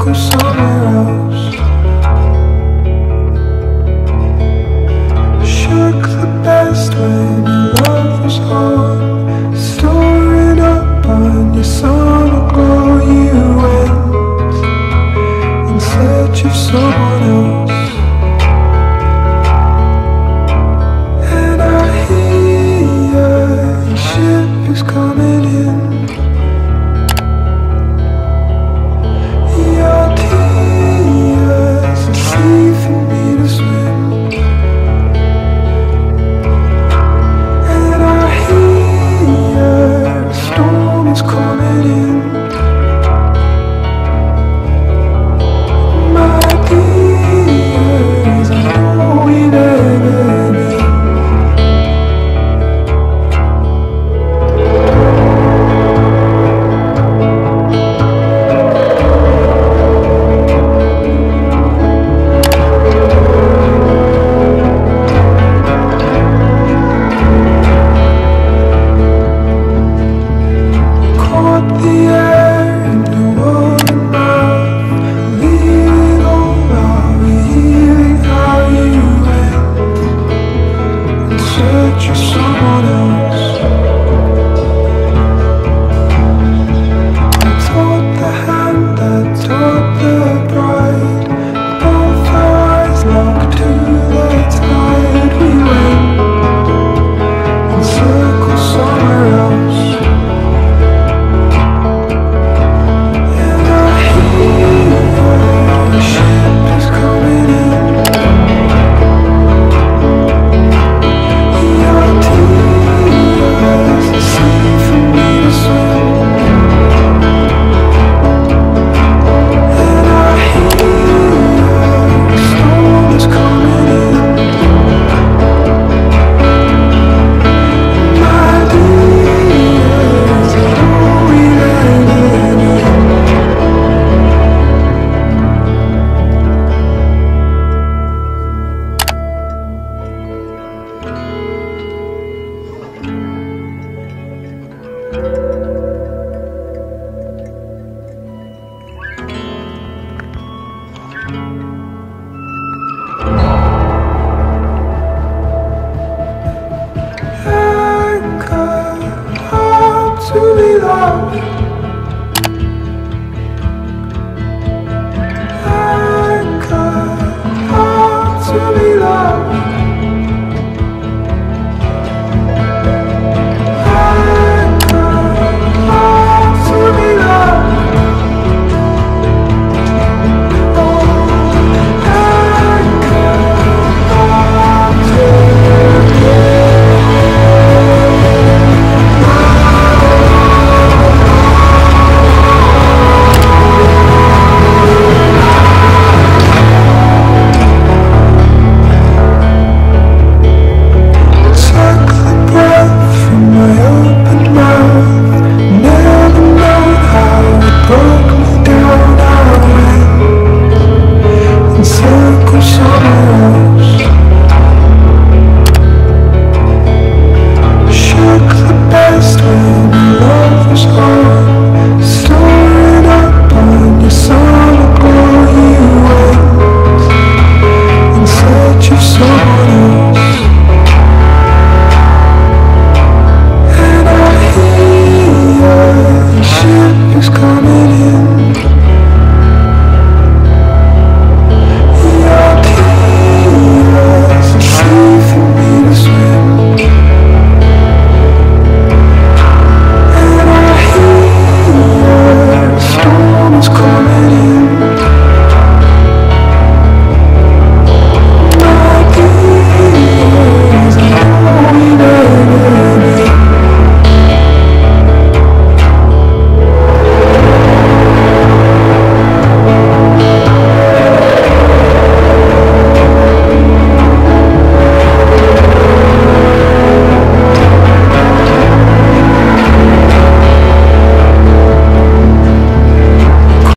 circle somewhere else. Shook the best when your love was home, storing up on your summer glow. You went in search of someone else. And I hear your ship is coming in. Your tears are sea for me to swim. And I hear a storm is coming in. My tears, I know we never knew. Caught the air in your warm mouth, leaving all our healing how you went in search of someone else. I taught the hand that taught the bride, both our eyes locked to the tide. We went in circles somewhere else. And I hear the ship is coming in. Your tears, the sea for me to swim. And I hear the storm is coming in. My dears, all we ever knew. Anchor, hard to be loved.